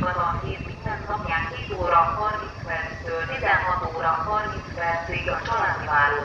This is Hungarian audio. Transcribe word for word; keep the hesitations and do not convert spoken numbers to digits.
a hét minden napján hét óra harminc perctől tizenhat óra harminc percig a családi válló